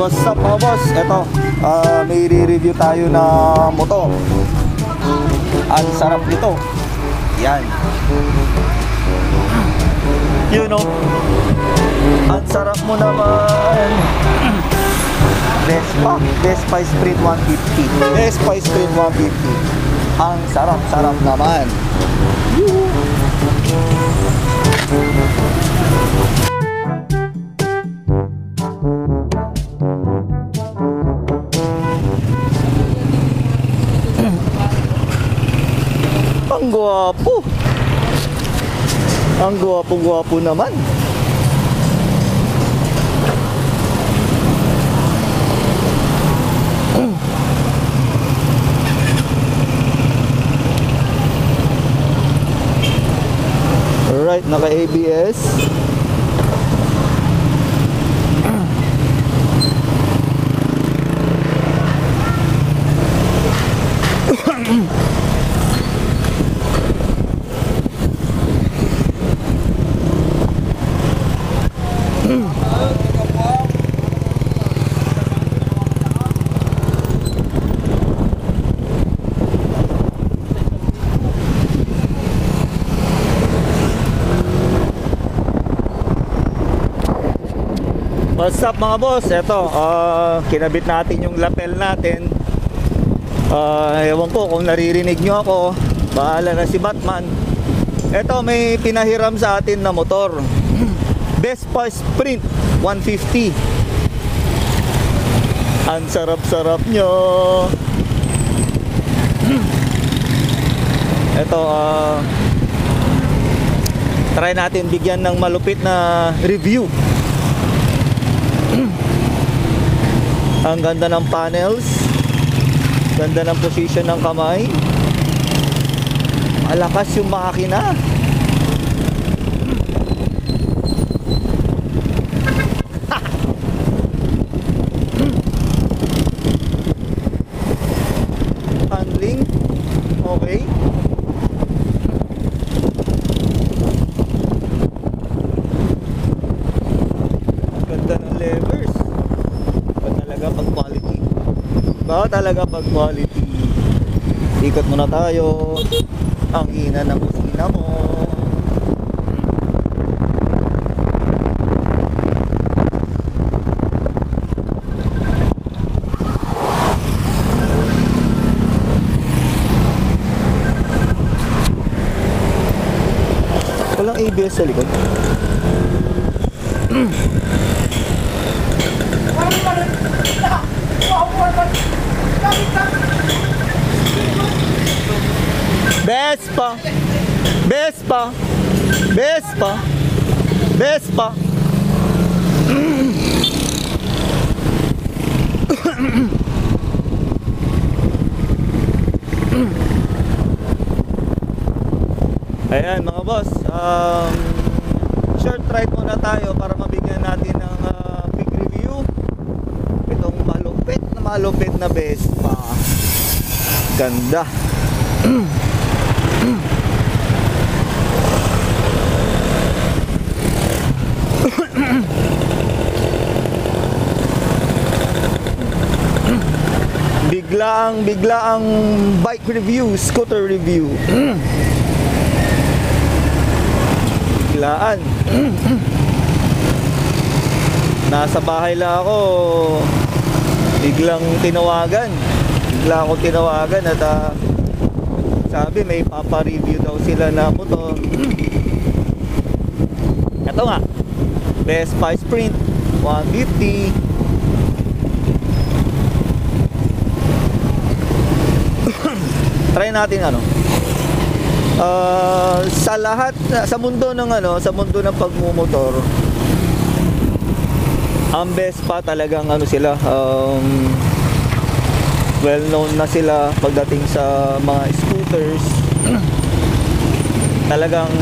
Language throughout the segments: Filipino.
What's up mga boss? Ito, may re-review tayo na motor. Ang sarap nito. Yan. You know, ang sarap mo naman. Vespa Sprint 150. Vespa Sprint 150. Ang sarap-sarap naman. Ang gwapo. Ang gwapo-gwapo naman. Alright, naka-ABS. What's up mga boss? Ito, kinabit natin yung lapel natin. Ewan ko kung naririnig nyo ako. Bahala na si Batman. Ito, may pinahiram sa atin na motor. Vespa Sprint 150. Ang sarap-sarap nyo. Ito, try natin bigyan ng malupit na review. Ang ganda ng panels, ganda ng position ng kamay, malakas yung makina. Handling okay. Ganda ng levers. Talaga pag quality. Ikot muna tayo. Ang ina ng kusina mo. Walang ABS sa likod. Vespa, Vespa, Vespa, Vespa. Ayan mga boss, short ride muna tayo para mabigyan natin ng big review. Itong malupit na Vespa. Ganda. Biglaang bike review, scooter review. Biglaan. Nasa bahay lang ako, biglang tinawagan. Bigla ako tinawagan at sabi may papa-review daw sila na motor. Ito nga, Vespa Sprint 150. Try natin sa lahat, sa mundo ng sa mundo ng pagmumotor, ang Vespa talagang sila, well known na sila pagdating sa mga scooters. Talagang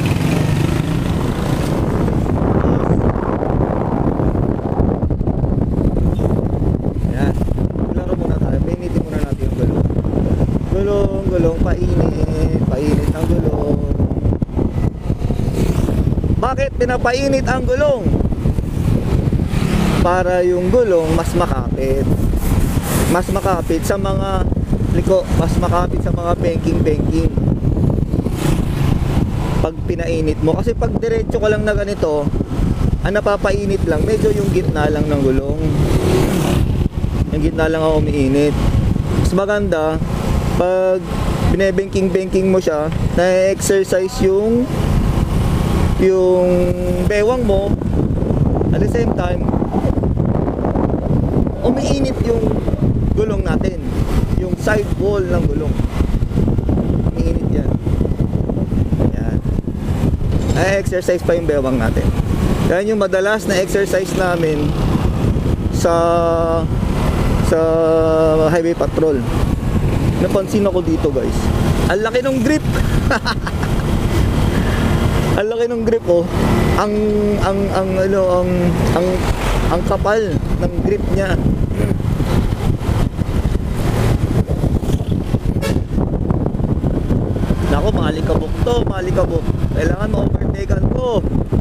yan, laro muna tayo, painitin muna natin yung gulong, painit ang gulong. Bakit pinapainit ang gulong? para yung gulong mas makapit. Mas makapit sa mga liko, mas makapit sa mga banking pag pinainit mo. Kasi pag diretso ka lang na ganito, ang napapainit lang medyo yung gitna lang ng gulong, yung gitna lang ang umiinit. Mas maganda pag bine-banking mo siya, na-exercise yung bewang mo, at the same time umiinit yung gulong natin, yung side wall ng gulong umiinit yan. Yan, na-exercise pa yung bewang natin. Yan yung madalas na exercise namin sa highway patrol. Napansin ako dito guys, ang laki ng grip. Ang laki ng grip oh. Ang kapal ng grip niya. Nako, malikabok to, malikabok. Kailangan ma-overtakean ko.